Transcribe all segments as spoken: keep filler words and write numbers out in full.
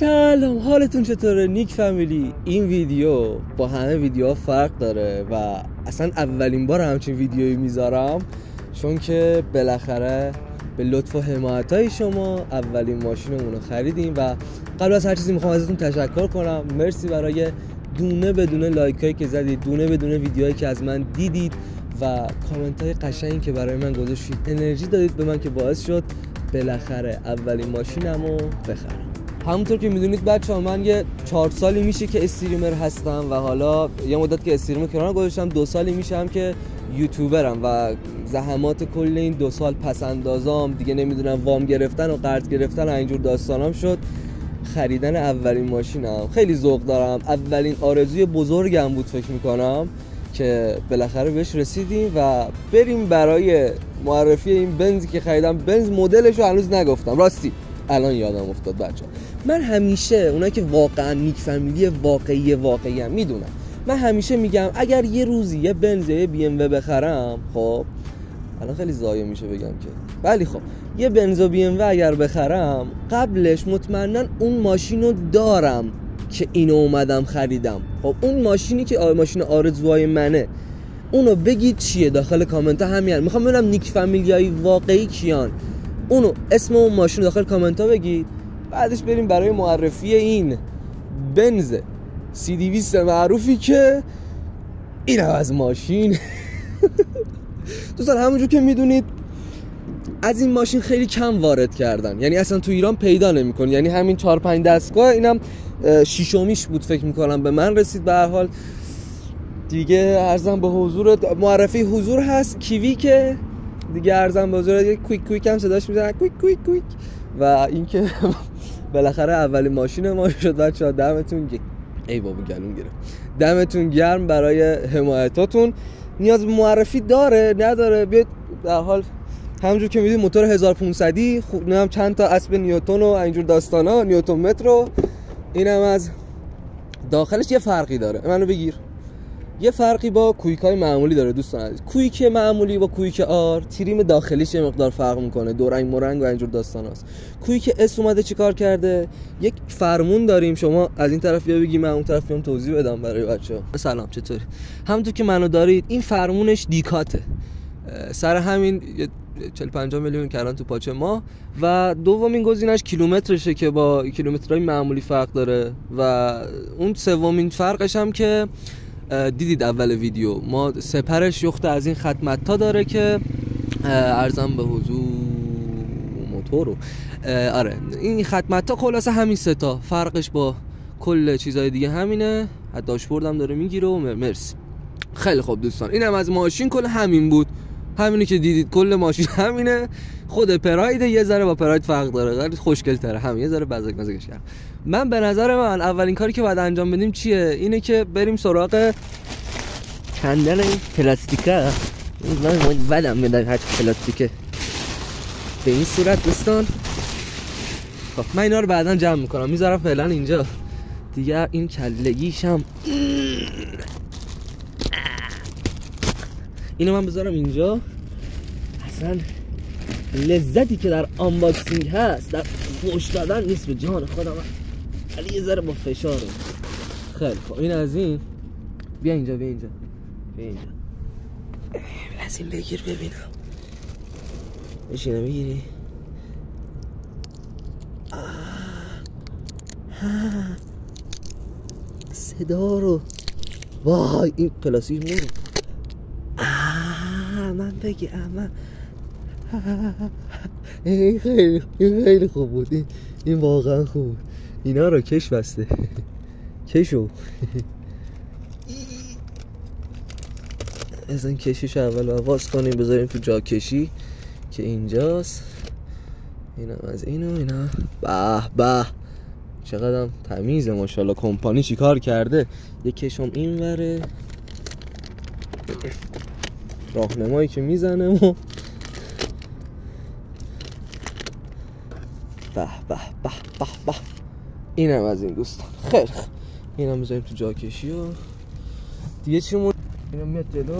سلام، حالتون چطوره؟ نیک فامیلی. این ویدیو با همه ویدیوها فرق داره و اصلا اولین بار همچین ویدیویی میذارم، چون که بالاخره به لطف و حمایتای شما اولین ماشینمون رو خریدیم و قبل از هر چیزی میخوام ازتون تشکر کنم. مرسی برای دونه بدونه لایکایی که زدید، دونه بدونه ویدیوهایی که از من دیدید و کامنتای قشنگی که برای من گذاشتید. انرژی دادید به من که باعث شد بالاخره اولین ماشینمو بخرم. همونطور که میدونید بچه‌ها، من یه چهار سالی میشه که استریمر هستم و حالا یه مدت که استریمر کنار گذاشتم، دو سالی میشه هم که یوتیوبرم و زحمات کل این دو سال پس اندازام دیگه نمیدونم وام گرفتن و قرض گرفتن و اینجور داستانام شد خریدن اولین ماشینم. خیلی ذوق دارم، اولین آرزوی بزرگم بود فکر میکنم که بالاخره بهش رسیدیم و بریم برای معرفی این بنزی که خریدم. بنز مدلش رو هنوز نگفتم، راستی الان یادم افتاد بچه. من همیشه اونایی که واقعا نیک فامیلی واقعی واقعی هم میدونم، من همیشه میگم اگر یه روزی یه بنز یه بی ام و بخرم، خب الان خیلی ضایع میشه بگم که، ولی خب یه بنز و بی ام و اگر بخرم قبلش مطمئنا اون ماشینو دارم که اینو اومدم خریدم. خب اون ماشینی که ماشین آرزوهای منه، اونو بگید چیه داخل کامنت ها. همین میخوام ببینم نیک فامیلیای واقعی کیان، اونو اسم اون ماشین داخل کامنت ها بگید. بعدش بریم برای معرفی این بنز سی دویست معروفی که این هم از ماشین. دوستان همونجور که میدونید از این ماشین خیلی کم وارد کردن، یعنی اصلا تو ایران پیدا نمی‌کنی. یعنی همین چهار پنج دستگاه، اینم شیشمیش بود فکر میکنم به من رسید. به هر حال دیگه عرضم به حضور، معرفی حضور هست کیوی که دیگه عرضم به حضور، یه کویک کویک هم صداش میزنن، کویک کویک کویک. و اینکه بالاخره اولین ماشین ما شد بچه‌ها. دمتون گرم. ای بابا گلوم گرفت. دمتون گرم برای حمایتاتون. نیاز به معرفی داره نداره؟ بیاید در حال همونجور که میدید موتور هزار و پانصدی، خوب نمیدونم چند تا اسب نیوتن و اینجور داستانا، نیوتن متر رو. اینم از داخلش. یه فرقی داره، منو بگیر، یه فرقی با کویک های معمولی داره دوستان عزیز. کویک معمولی با کویک آر تریم داخلیش یه مقدار فرق میکنه، دو رنگ مرنگ و اینجور داستان هست. کویک اس اومده چیکار کرده؟ یک فرمون داریم، شما از این طرف بیا بگی من اون طرف بیام توضیح بدم برای بچه‌ها. سلام چطوری؟ همونطور که منو دارید، این فرمونش دیکاته، سر همین چهل پنجاه میلیون کردن تو پاچه ما. و دومین گزینش کیلومترشه که با کیلومترهای معمولی فرق داره. و اون سومین فرقش هم که دیدید اول ویدیو، ما سپرش یخته از این ختمتا داره که عرضم به حضور موتورو. آره این ختمتا خلاصه همین سه تا، فرقش با کل چیزای دیگه همینه. از داشبورد هم داره میگیره و مرسی. خیلی خوب دوستان، اینم از ماشین. کل همین بود، همینی که دیدید، کل ماشین همینه. خود پراید یه ذره با پراید فرق داره، خیلی خوشگل تره، همین یه ذره بزرگ مزگش کرد. من به نظر من اولین کاری که باید انجام بدیم چیه؟ اینه که بریم سراغ کندن این پلاستیکه. من بدم میاد هر پلاستیکه به این صورت دوستان. خب من اینا رو بعداً جمع میکنم، میذارم فعلا اینجا دیگه. این کلگیشم اینو من بذارم اینجا. اصلا لذتی که در آنباکسینگ هست در فوش دادن نیست به جان خودم، ولی یه ذره با فشاره. خیلی خب این از این. بیا اینجا بیا اینجا بیا اینجا از این بگیر ببینم. بشینه بگیری. صدا رو وای این پلاستیک مورد. من بگی اما این خیلی این خیلی خوب بود. این, این واقعا خوب بود. اینا رو کش بسته کشو. از این کشیش اول باز کنیم بذاریم تو جا کشی که اینجاست. اینم از اینو اینا. به به چقدر تمیزه ماشاءالله. کمپانی چی کار کرده. یک کشم این وره، راهنمایی که میزنه و به به به به به. اینم از این دوستان. خیلی اینم بذاریم تو جا کشی و دیگه چی مون. اینم میاد جلو.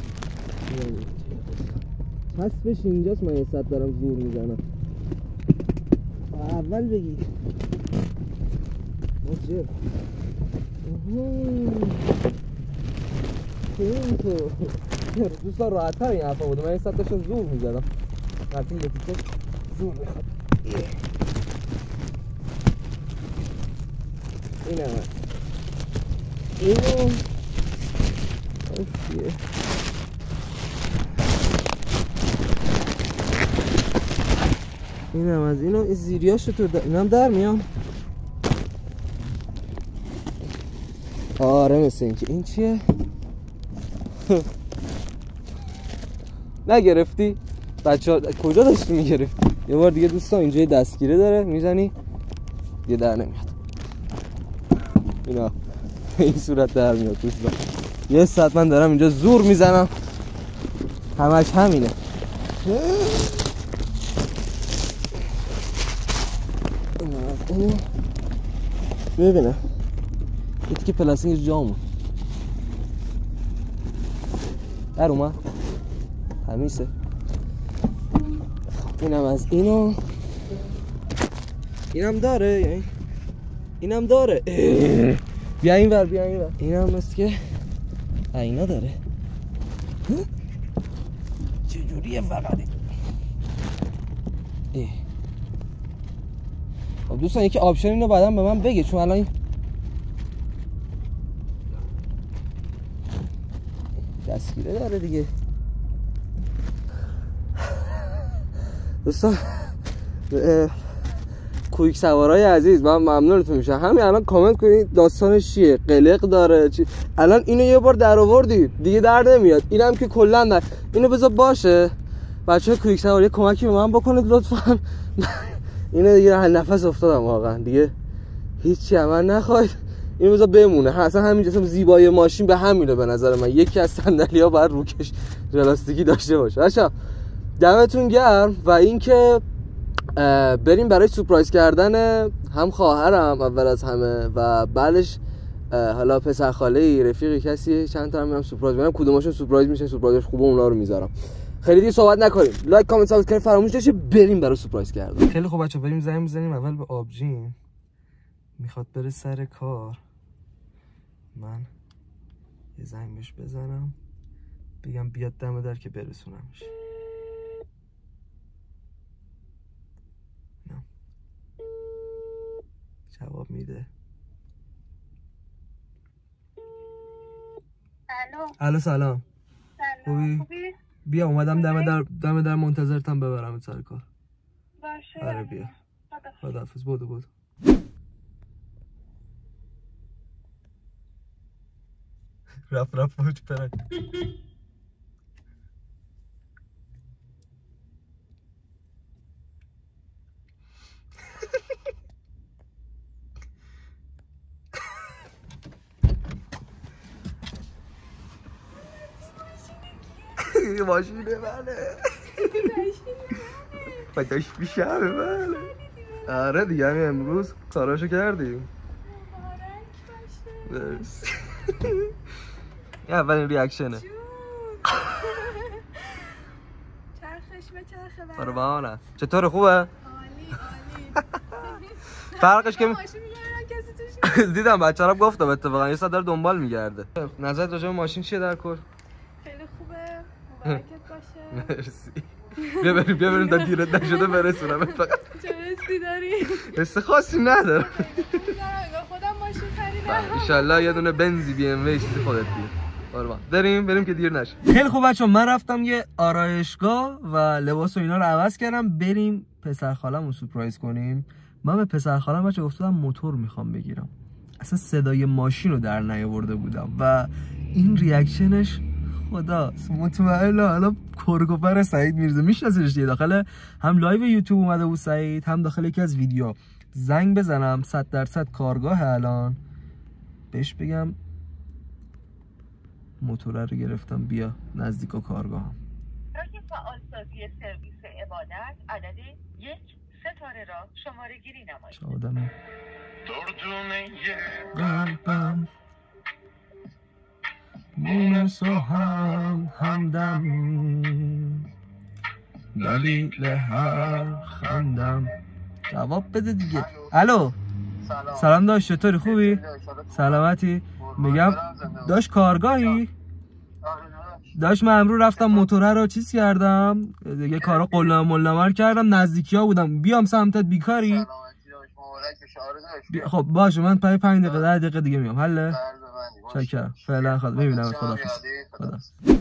حسبش اینجاست، من یه صد دارم زور میزنم. اول بگی عجب. اینطور دوستان راحت تر این حرفا بوده. من این ساعت داشتم زور میزدم وقتی یه تیکش زور میخواد. این هم هست اینو اشیه این هم از اینو این زیریاش تو در... این هم در میام. آره مثل این که این چیه؟ نگرفتی؟ بچه ها کجا داشتی میگرفتی؟ یه بار دیگه دوستان اینجا یه دستگیره داره میزنی یه در نمیاد. اینا این صورت در میاد دوستان. یه ساعت من دارم اینجا زور میزنم همش همینه. اینو ببینم این که پلاستیک جامون در اومد تمیزه. اینم از اینو اینم داره یعنی اینم داره. بیا این ور بیا این ور. اینم مثل که اینا داره. چجوریه فقط خب دوستان یکی آپشن اینو بعدم به من بگه چون الان این دستگیره داره دیگه. دوستان کویک سوارای عزیز من ممنونتون میشم. همین الان کامنت کنید داستانش چیه، قلق داره چی. الان اینو یه بار در آوردی دیگه در نمیاد. اینم که کلا نه. اینو بذار باشه. بچه‌ها کویک سواری کمکی به من بکنید لطفا. اینو دیگه نفس افتادم واقعا دیگه هیچی من نخواید. اینو بذار بمونه. اصلا همینجا اصلا زیبایی ماشین به همینه به نظر من. یکی از صندلی‌ها باید روکش ژلاستیکی داشته باشه. بچه‌ها دمتون گرم و اینکه بریم برای سورپرایز کردن هم خواهرم اول از همه و بعدش حالا پسر خاله‌ای رفیقی کسی چند تا میرم سورپرایز می‌کنم. کدومشون سورپرایز میشه سورپرایزش خوبه اونا رو میذارم. خیلی دیگه صحبت نکنیم. لایک کامنت سابسکرایب فراموش نشه. بریم برای سورپرایز کردن. خیلی خوب بچه‌ها بریم زنگ بزنیم اول به آبجین. میخواد بره سر کار. من یه زنگ بهش بزنم بگم بیاد دم در که برسونمش. نه جواب میده. الو الو سلام. سلام خوبی؟ بیا اومدم دم در دم در منتظرتم ببرم سر کار. باشه آره بیا. خداحافظ. بودو بودو. رفت رفت پوچ پرک. ماشینه بله خداش بیشمه بله. آره دیگه همین امروز کاراشو کردیم. درست یه اولین ریاکشنه چرخش به چرخ برو بانه. چطوره خوبه؟ عالی عالی. فرقش که ماشین میگردن کسی توش دیدم بچه هم گفتم اتفاقا یه ساعت داره دنبال میگرده. نظرت راجع به ماشین چیه در کل؟ خیلی خوبه مبارکت باشه. مرسی. بیا بریم بیا بریم تا دیرت نشده برسونم. فقط چه حسی داری؟ حس خاصی ندارم. خودم ماشین خریدم. ان شاءالله یه دونه بنزی بی ام و چیزی خودت بیار. قربان بریم بریم که دیر نشه. خیلی خوب بچه‌ها من رفتم یه آرایشگاه و لباس و اینا رو عوض کردم. بریم پسر خاله‌مو سورپرایز کنیم. من به پسر خاله‌م بچه‌ها گفتم موتور میخوام بگیرم. اصلا صدای ماشین رو در نیاورده بودم و این ریاکشنش خداست. مطمئنم حالا کرگوپر سعید میرزا میشناسیش دیگه. داخل هم لایو یوتیوب اومده بود سعید هم داخل یکی از ویدیو. زنگ بزنم صد درصد کارگاه الان بهش بگم موتور رو گرفتم بیا نزدیک کارگاهم. برای فعالسازی سرویس عبادت عدد یک ستاره را شماره گیری نمایید. چه آدمی قلبم مونس و هم همدم دلیل هر خندم. جواب بده دیگه. الو سلام داشت، چطوری؟ خوبی؟ سلامتی؟ میگم داشت کارگاهی؟ داشت من امروز رفتم موتوره رو چیز کردم دیگه، کارا قلم ملمر کردم، نزدیکی ها بودم، بیام سمتت بیکاری؟ بی... خب باشه من پای پنج دقیقه ده دقیقه دیگه میام. حله؟ چکرم فعلا، خدا ببینم. خدا خدا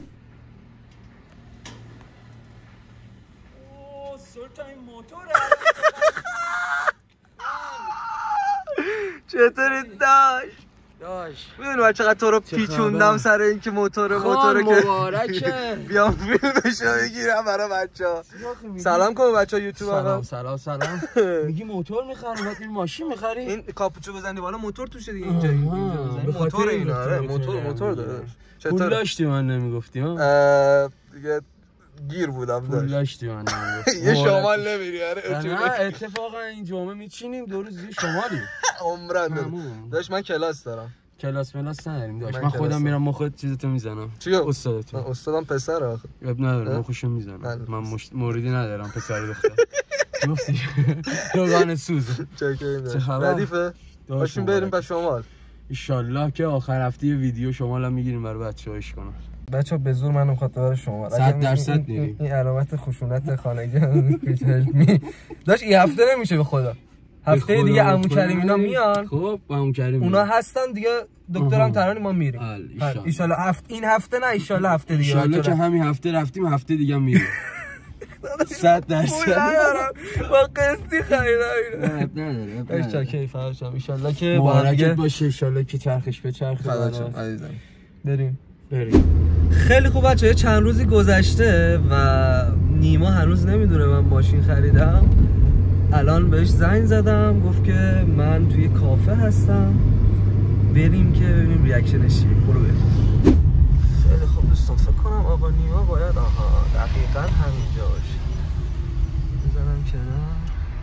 چطوری داشت؟ داشت میدونی من چقدر تو رو پیچوندم سر اینکه موتور موتور که مبارکه بیام فیلمشو بگیرم برای بچه‌ها. سلام کن بچه‌ها یوتیوب. سلام سلام سلام. میگی موتور می‌خری بعد ماشین می‌خری؟ این کاپوچو بزنی بالا موتور توشه دیگه. اینجا اینجا بزنی موتور اینا. آره موتور موتور داره. پول داشتی من نمیگفتی ها؟ دیگه گیر بودم داشت. پول داشتی من نمیگفتی. یه شمال نمیری. آره نه اتفاقا این جمعه میچینیم دو روز دیگه شمالی. عمرن داشت. من کلاس دارم. کلاس ملاس نداریم داشت. من خودم میرم مخ چیزتو میزنم. چیو؟ استادتو. استادم پسر آخه. اب ندارم مخشو میزنم. من مش... موردی ندارم پسر دختر. گفتی دوگان سوز. چه خبر؟ ردیفه؟ باشیم بریم به شمال. ان شاءالله که آخر هفته ویدیو شمال هم میگیریم برای بچه‌ها اش کنم. بچه‌ها به زور منو می‌خواد ببره شمال. صد درصد میریم. این علامت خشونت خانگی می داش این هفته نمیشه به خدا. هفته دیگه عمو کریم اینا میان. خب عمو کریم اونا هستن دیگه، دکترم ترانی ما میریم. ان شاء الله هفته این هفته نه ان شاء الله هفته دیگه. ان شاء الله که همین هفته رفتیم هفته دیگه میریم. صد درصد ندارم با قسطی خریدم. نه نداره. اش چا کیف هاشم ان شاء الله که مبارکت باشه. ان شاء الله که چرخش به چرخ فداشم عزیزم. بریم بریم. خیلی خوب بچه‌ها، چند روزی گذشته و نیما هنوز نمیدونه من ماشین خریدم. الان بهش زنگ زدم گفت که من توی کافه هستم، بریم که ببینیم ریاکشنش چیه. برو بریم. خیلی خوب دوستان، فکر کنم آقا نیما باید آها دقیقاً همینجا باشه. بزنم کنار.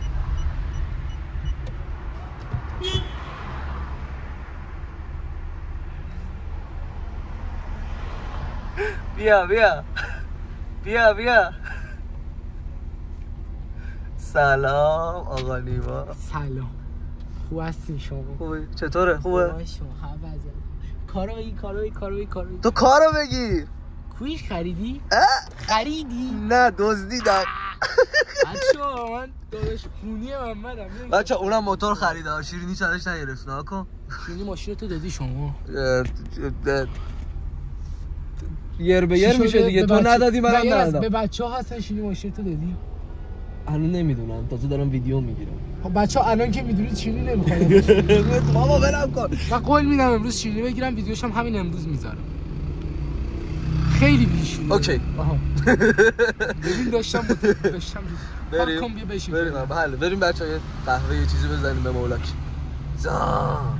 بیا بیا بیا بیا. سلام آقا نیما. سلام. خوب هستی شما؟ خوبی؟ چطوره؟ خوبه؟ خوبه شما. هر وضعیت. کارو بگی کارو بگی کارو بگی کارو بگی. تو کارو بگیر. کویش خریدی؟ خریدی؟ نه دزدیدم. بچه‌ها من داداش خونی محمدم. بچه‌ها اونم موتور خریده. شیرینی چالش نگرفت. نکن. شیرینی ماشین تو دادی شما. یر به یر میشه دیگه. تو ندادی منم ندادم. به بچه‌ها هستن شیرینی ماشین تو دادی؟ الان نمیدونم، تازه دارم ویدیو میگیرم. خب بچه‌ها الان که میدونید شیرینی نمیخواد. بابا ولم کن. من قول میدم امروز شیرینی بگیرم، ویدیوش هم همین امروز میذارم. خیلی بیش. اوکی. آها. ببین داشتم داشتم. بریم. بریم. بله بریم بچه‌ها یه قهوه یه چیزی بزنیم به مولاک. زان.